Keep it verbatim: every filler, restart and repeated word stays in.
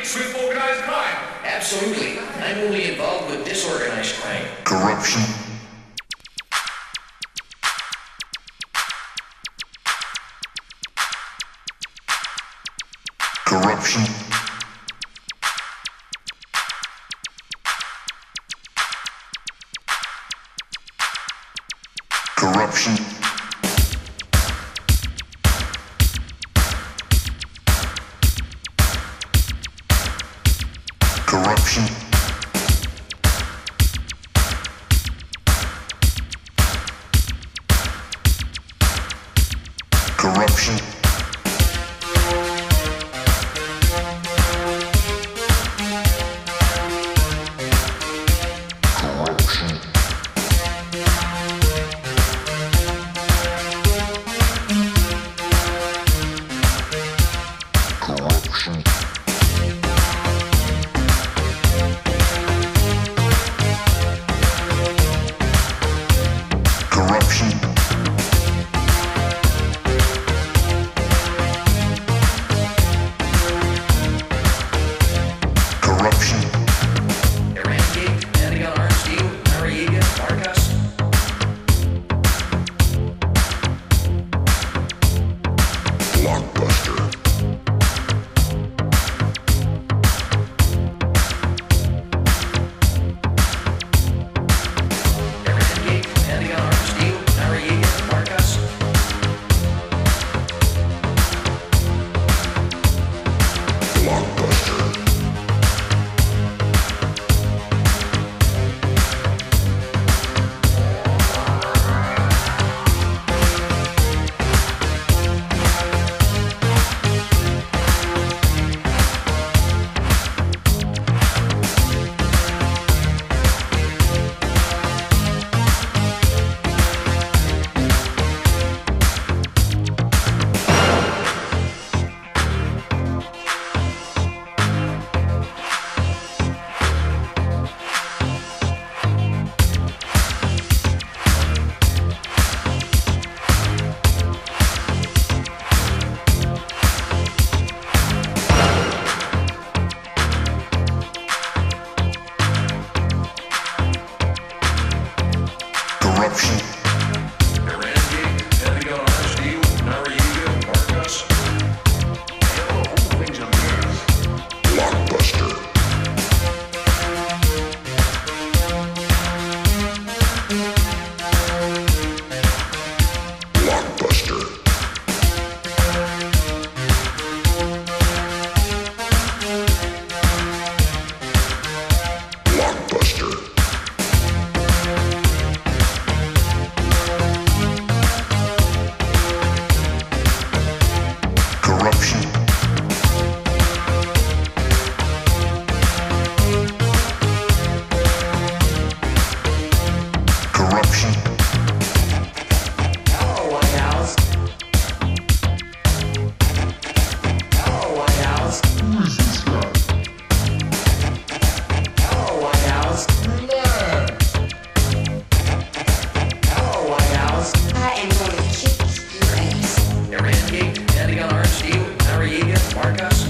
links with organized crime? Absolutely. I'm only involved with disorganized crime. Corruption. Corruption. Corruption. Corruption. Corruption. Corruption. Corruption. Eradicate, Pentagon, Arms, Steel, Noriega, Marcus. Blockbuster. Eradicate, Pentagon, Arms, Steel, Noriega, Marcus. Blockbuster. Corruption. Eradicate, Pentagon, Arms, Steel, Noriega, Marcus. Hello, things on the earth. Blockbuster. Blockbuster. Blockbuster. Corruption. Corruption. Hello, White House. Hello, White House. Who is this guy? Hello, White House. Relax. Hello, White House. I am going to kick your ass. Eradicate, Pentagon, Arms, Steel, Noriega, Marcus.